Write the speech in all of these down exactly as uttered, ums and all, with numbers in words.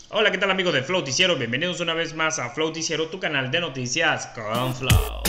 Hola, ¿qué tal amigos de Flowticiero? Bienvenidos una vez más a Flowticiero, tu canal de noticias con Flow.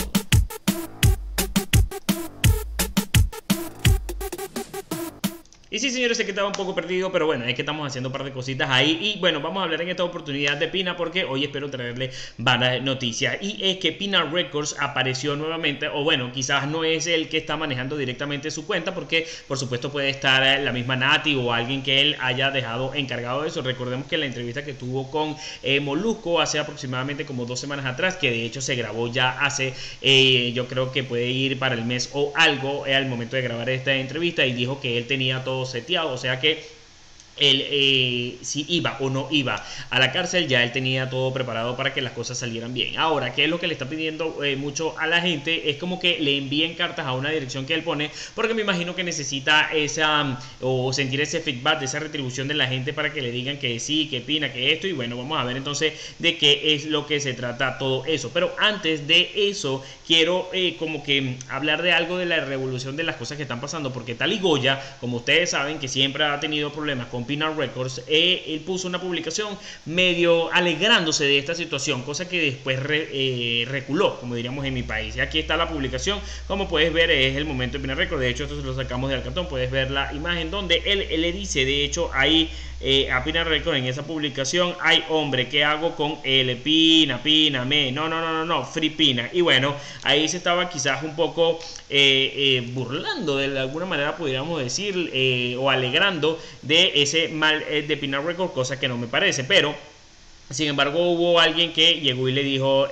Y sí, señores, sé que estaba un poco perdido, pero bueno, es que estamos haciendo un par de cositas ahí. Y bueno, vamos a hablar en esta oportunidad de Pina porque hoy espero traerle varias noticias. Y es que Pina Records apareció nuevamente, o bueno, quizás no es el que está manejando directamente su cuenta, porque por supuesto puede estar la misma Nati o alguien que él haya dejado encargado de eso. Recordemos que la entrevista que tuvo con eh, Molusco hace aproximadamente como dos semanas atrás, que de hecho se grabó ya hace, eh, yo creo que puede ir para el mes o algo, eh, al momento de grabar esta entrevista, y dijo que él tenía todo seteado, o sea que él, eh, si iba o no iba a la cárcel, ya él tenía todo preparado para que las cosas salieran bien. Ahora, ¿qué es lo que le está pidiendo eh, mucho a la gente? Es como que le envíen cartas a una dirección que él pone, porque me imagino que necesita esa, o sentir ese feedback, esa retribución de la gente para que le digan que sí, que Pina, que esto, y bueno, vamos a ver entonces de qué es lo que se trata todo eso. Pero antes de eso, quiero eh, como que hablar de algo de la revolución de las cosas que están pasando, porque Tali Goya, como ustedes saben, que siempre ha tenido problemas con Pina Records, eh, él puso una publicación medio alegrándose de esta situación, cosa que después re, eh, reculó, como diríamos en mi país. Y aquí está la publicación, como puedes ver, es el momento de Pina Records. De hecho, esto se lo sacamos del cartón, puedes ver la imagen donde él, él le dice, de hecho, ahí eh, a Pina Records en esa publicación: ay hombre, ¿qué hago con él? Pina, Pina, me, no, no, no, no, no, Free Pina. Y bueno, ahí se estaba quizás un poco eh, eh, burlando, de alguna manera podríamos decir, eh, o alegrando de ese mal eh, de Pina Records, cosa que no me parece. Pero sin embargo hubo alguien que llegó y le dijo,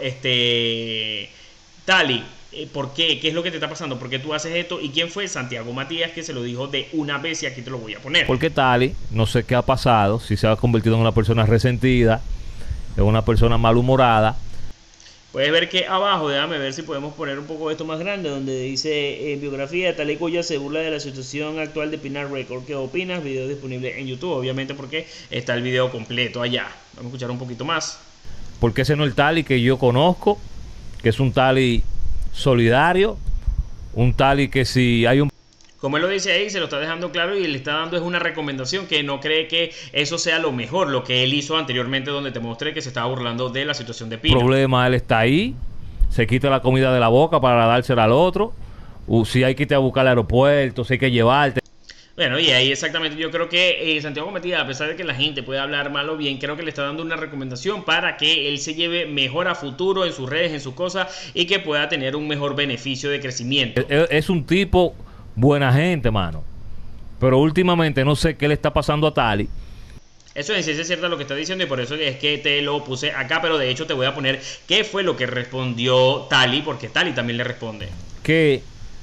este, Tali, eh, ¿por qué? ¿Qué es lo que te está pasando? ¿Por qué tú haces esto? ¿Y quién fue? Santiago Matías, que se lo dijo de una vez, y aquí te lo voy a poner. Porque Tali, no sé qué ha pasado, si se ha convertido en una persona resentida, en una persona malhumorada. Puedes ver que abajo, déjame ver si podemos poner un poco esto más grande, donde dice, en biografía, Tali Goya se burla de la situación actual de Pina Records. ¿Qué opinas? Video disponible en YouTube, obviamente, porque está el video completo allá. Vamos a escuchar un poquito más. Porque ese no es el Tali que yo conozco, que es un Tali solidario, un Tali que si hay un... Como él lo dice ahí, se lo está dejando claro, y le está dando es una recomendación, que no cree que eso sea lo mejor, lo que él hizo anteriormente, donde te mostré que se estaba burlando de la situación de Pina. problema, él está ahí, se quita la comida de la boca para dársela al otro. Uh, si hay que irte a buscar al aeropuerto, si hay que llevarte. Bueno, y ahí exactamente, yo creo que eh, Santiago Matías, a pesar de que la gente puede hablar mal o bien, creo que le está dando una recomendación para que él se lleve mejor a futuro en sus redes, en sus cosas, y que pueda tener un mejor beneficio de crecimiento. Es, es un tipo buena gente, mano. Pero últimamente no sé qué le está pasando a Tali. Eso en sí es cierto lo que está diciendo, y por eso es que te lo puse acá. Pero de hecho te voy a poner qué fue lo que respondió Tali, porque Tali también le responde. Que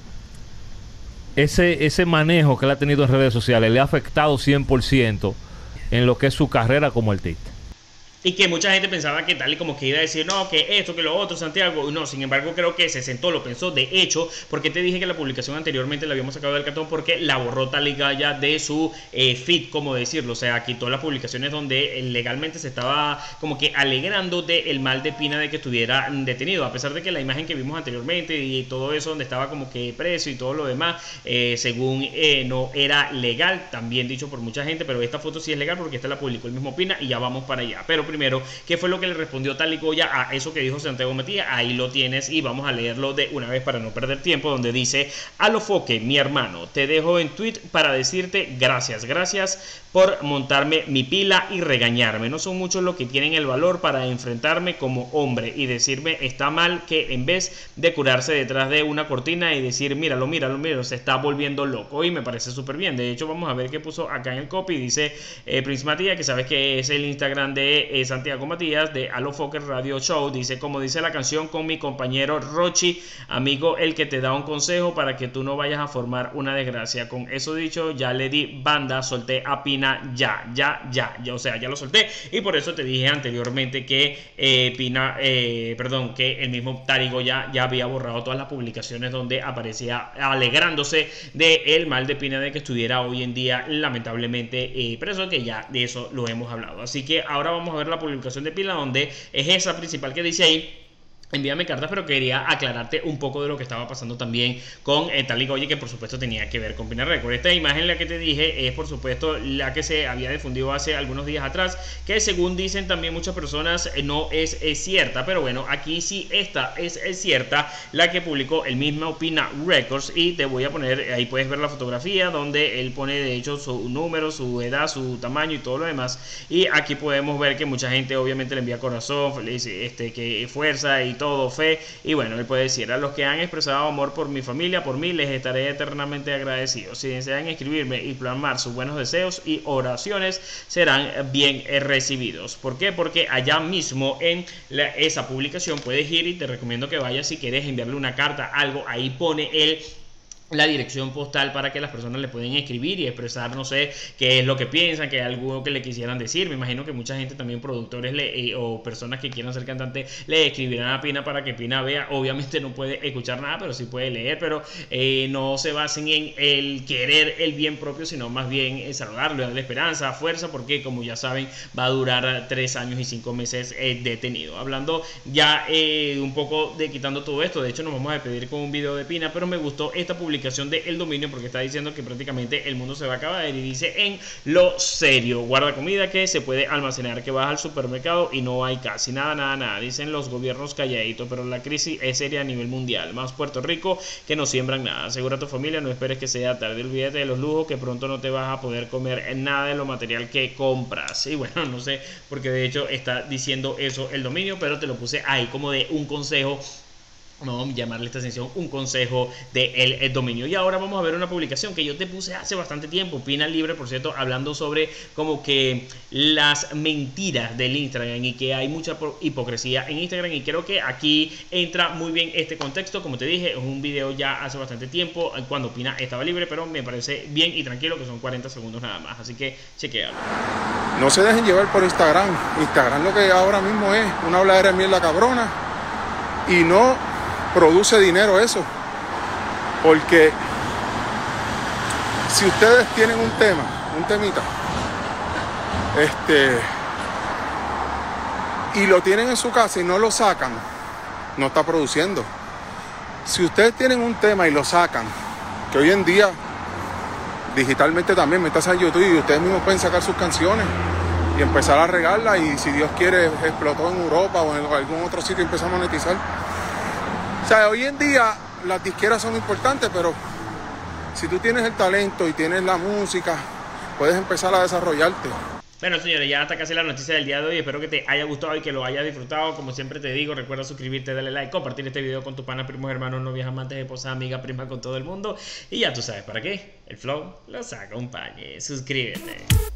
ese, ese manejo que él ha tenido en redes sociales le ha afectado cien por ciento en lo que es su carrera como artista. Y que mucha gente pensaba que Tali como que iba a decir, no, que esto, que lo otro, Santiago. No, sin embargo, creo que se sentó, lo pensó. De hecho, porque te dije que la publicación anteriormente la habíamos sacado del cartón, porque la borró Tali Goya de su eh, feed, como decirlo. O sea, quitó las publicaciones donde legalmente se estaba como que alegrando del mal de Pina de que estuviera detenido. A pesar de que la imagen que vimos anteriormente y todo eso, donde estaba como que preso y todo lo demás, eh, según eh, no era legal, también dicho por mucha gente. Pero esta foto sí es legal, porque esta la publicó el mismo Pina, y ya vamos para allá. Pero primero, ¿qué fue lo que le respondió Tali Goya a eso que dijo Santiago Matías? Ahí lo tienes, y vamos a leerlo de una vez para no perder tiempo, donde dice: Alofoque, mi hermano, te dejo en tweet para decirte gracias, gracias por montarme mi pila y regañarme. No son muchos los que tienen el valor para enfrentarme como hombre y decirme está mal, que en vez de curarse detrás de una cortina y decir míralo, míralo, míralo, se está volviendo loco. Y me parece súper bien. De hecho, vamos a ver qué puso acá en el copy. Dice eh, Prince Matías, que sabes que es el Instagram de eh, Santiago Matías, de Alofoque Radio Show. Dice: como dice la canción con mi compañero Rochi, amigo el que te da un consejo para que tú no vayas a formar una desgracia. Con eso dicho, ya le di banda, solté a Pina ya, ya, ya, ya, o sea, ya lo solté. Y por eso te dije anteriormente que eh, Pina, eh, perdón, que el mismo Tali Goya ya había borrado todas las publicaciones donde aparecía alegrándose del mal de Pina de que estuviera hoy en día lamentablemente eh, preso, que ya de eso lo hemos hablado. Así que ahora vamos a ver la publicación de Pina, donde es esa principal que dice ahí: envíame cartas, pero quería aclararte un poco de lo que estaba pasando también con eh, Tally Goye, que por supuesto tenía que ver con Pina Records. Esta imagen, la que te dije, es por supuesto la que se había difundido hace algunos días atrás, que según dicen también muchas personas eh, no es, es cierta, pero bueno, aquí sí esta es, es cierta, la que publicó el mismo Pina Records, y te voy a poner, ahí puedes ver la fotografía donde él pone de hecho su número, su edad, su tamaño y todo lo demás, y aquí podemos ver que mucha gente obviamente le envía corazón, feliz, este, que fuerza y todo, fe, y bueno, él puede decir: a los que han expresado amor por mi familia, por mí, les estaré eternamente agradecido. Si desean escribirme y plasmar sus buenos deseos y oraciones, serán bien recibidos. ¿Por qué? Porque allá mismo en la, esa publicación puedes ir, y te recomiendo que vayas si quieres enviarle una carta, algo, ahí pone el la dirección postal para que las personas le pueden escribir y expresar, no sé, qué es lo que piensan, que hay algo que le quisieran decir. Me imagino que mucha gente también, productores le, eh, o personas que quieran ser cantantes, le escribirán a Pina para que Pina vea. Obviamente no puede escuchar nada, pero sí puede leer, pero eh, no se basen en el querer el bien propio, sino más bien en saludarlo, darle esperanza, fuerza, porque como ya saben, va a durar tres años y cinco meses eh, detenido. Hablando ya eh, un poco de quitando todo esto, de hecho nos vamos a despedir con un video de Pina, pero me gustó esta publicación de El Dominio porque está diciendo que prácticamente el mundo se va a acabar, y dice: en lo serio, guarda comida que se puede almacenar, que vas al supermercado y no hay casi nada, nada, nada. Dicen los gobiernos calladitos, pero la crisis es seria a nivel mundial, más Puerto Rico que no siembran nada. Asegura a tu familia, no esperes que sea tarde, olvídate de los lujos, que pronto no te vas a poder comer nada de lo material que compras. Y bueno, no sé, porque de hecho está diciendo eso El Dominio, pero te lo puse ahí como de un consejo. Vamos a llamarle esta sección un consejo de el, el dominio. Y ahora vamos a ver una publicación que yo te puse hace bastante tiempo, Pina Libre, por cierto, hablando sobre como que las mentiras del Instagram y que hay mucha hipocresía en Instagram, y creo que aquí entra muy bien este contexto. Como te dije, es un video ya hace bastante tiempo cuando Pina estaba libre, pero me parece bien y tranquilo que son cuarenta segundos nada más, así que chequealo. No se dejen llevar por Instagram. Instagram lo que ahora mismo es una habladera de mierda cabrona, y no produce dinero eso, porque si ustedes tienen un tema, un temita, este, y lo tienen en su casa y no lo sacan, no está produciendo. Si ustedes tienen un tema y lo sacan, que hoy en día digitalmente también metas a YouTube y ustedes mismos pueden sacar sus canciones y empezar a regarlas, y si Dios quiere explotó en Europa o en algún otro sitio y empieza a monetizar. O sea, hoy en día las disqueras son importantes, pero si tú tienes el talento y tienes la música, puedes empezar a desarrollarte. Bueno, señores, ya hasta casi la noticia del día de hoy. Espero que te haya gustado y que lo hayas disfrutado. Como siempre te digo, recuerda suscribirte, darle like, compartir este video con tus panas, primos, hermanos, novias, amantes, esposas, amigas, primas, con todo el mundo. Y ya tú sabes para qué. El flow los acompañe. Suscríbete.